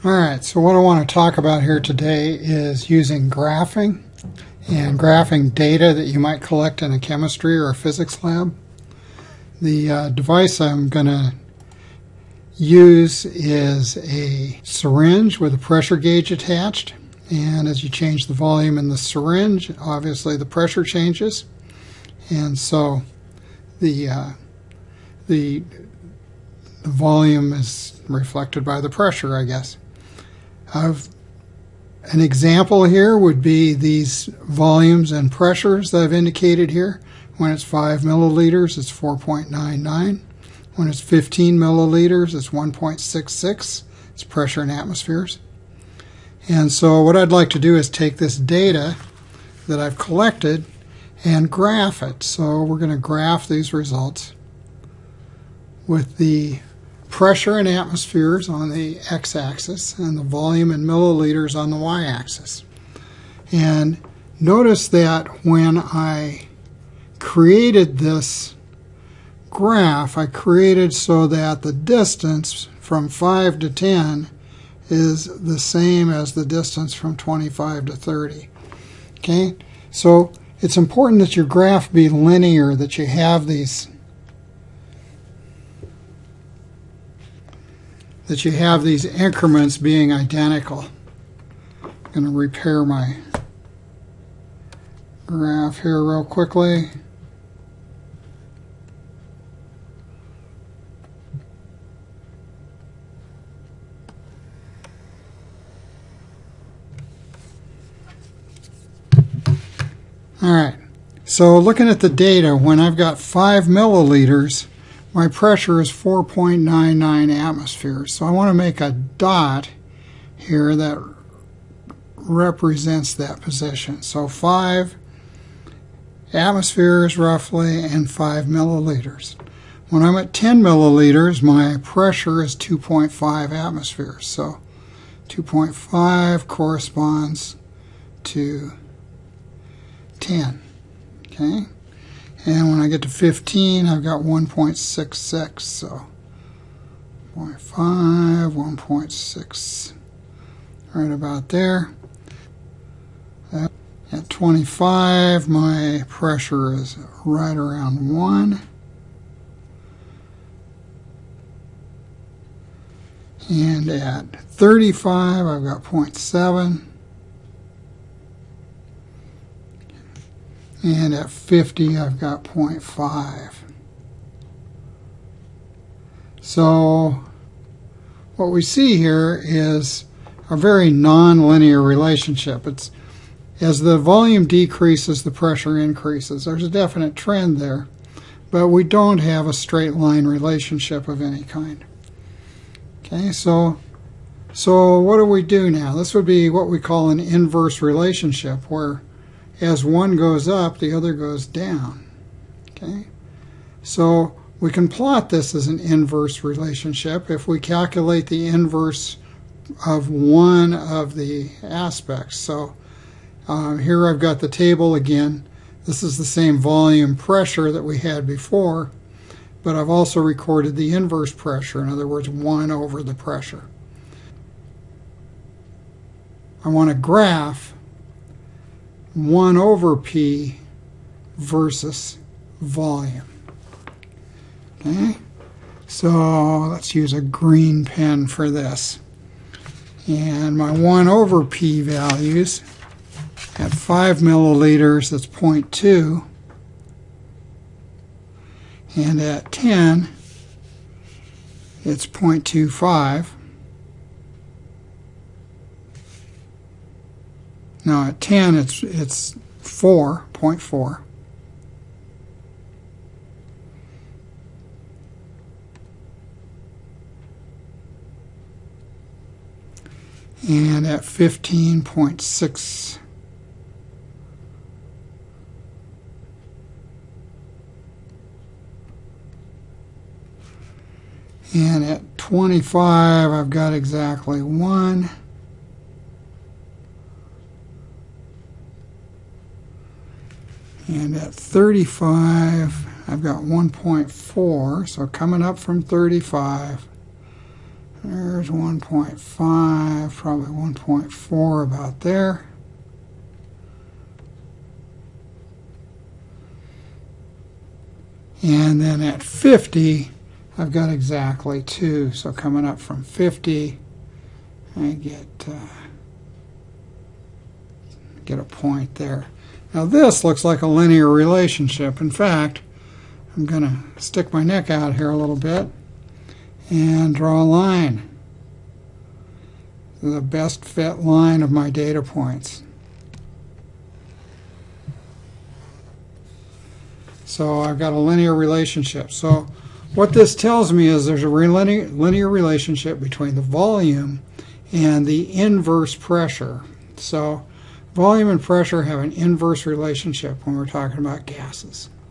Alright, so what I want to talk about here today is using graphing and graphing data that you might collect in a chemistry or a physics lab. The device I'm going to use is a syringe with a pressure gauge attached, and as you change the volume in the syringe, obviously the pressure changes, and so the volume is reflected by the pressure, I guess. An example here would be these volumes and pressures that I've indicated here. When it's 5 milliliters, it's 4.99. When it's 15 milliliters, it's 1.66. It's pressure in atmospheres. And so what I'd like to do is take this data that I've collected and graph it. So we're going to graph these results with the pressure in atmospheres on the x-axis and the volume in milliliters on the y-axis. And notice that when I created this graph, I created so that the distance from 5 to 10 is the same as the distance from 25 to 30. Okay, so it's important that your graph be linear, that you have these increments being identical. I'm going to repair my graph here real quickly. Alright, so looking at the data, when I've got 5 milliliters, my pressure is 4.99 atmospheres. So I want to make a dot here that represents that position. So 5 atmospheres roughly and 5 milliliters. When I'm at 10 milliliters, my pressure is 2.5 atmospheres. So 2.5 corresponds to 10. Okay? And when I get to 15, I've got 1.66, so 0.5, 1.6, right about there. At 25, my pressure is right around 1. And at 35, I've got 0.7. And at 50, I've got 0.5. So what we see here is a very nonlinear relationship. It's as the volume decreases, the pressure increases. There's a definite trend there, but we don't have a straight line relationship of any kind. Okay, so what do we do now? This would be what we call an inverse relationship, where as one goes up, the other goes down. Okay, so we can plot this as an inverse relationship if we calculate the inverse of one of the aspects. So here I've got the table again. This is the same volume pressure that we had before, but I've also recorded the inverse pressure, in other words, 1 over the pressure. I want to graph 1 over P versus volume. Okay, so let's use a green pen for this. And my 1 over P values, at 5 milliliters, that's 0.2. And at 10, it's 0.25. Now at 10, it's 4.4. And at 15.6. And at 25, I've got exactly 1. And at 35, I've got 1.4, so coming up from 35, There's 1.5, probably 1.4 about there. And then at 50, I've got exactly 2. So coming up from 50, I get a point there. Now this looks like a linear relationship. In fact, I'm going to stick my neck out here a little bit and draw a line. The best fit line of my data points. So I've got a linear relationship. So what this tells me is there's a linear relationship between the volume and the inverse pressure. So volume and pressure have an inverse relationship when we're talking about gases.